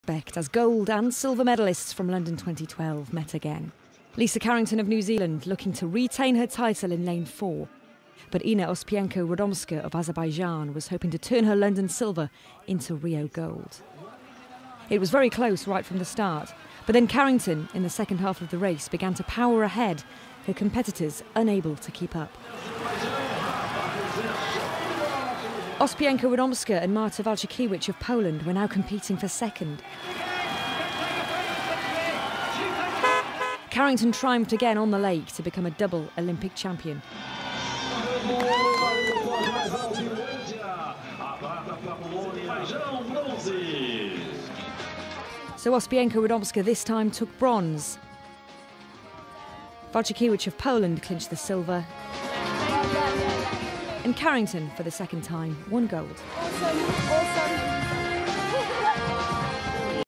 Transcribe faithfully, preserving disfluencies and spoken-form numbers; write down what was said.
As gold and silver medalists from London twenty twelve met again. Lisa Carrington of New Zealand looking to retain her title in lane four. But Ina Ospienko-Radomska of Azerbaijan was hoping to turn her London silver into Rio gold. It was very close right from the start, but then Carrington, in the second half of the race, began to power ahead, her competitors unable to keep up. Ospienko-Radomska and Marta Walczykiewicz of Poland were now competing for second. Carrington triumphed again on the lake to become a double Olympic champion. So Ospienko-Radomska this time took bronze. Walczykiewicz of Poland clinched the silver. And Carrington, for the second time, won gold. Awesome, awesome.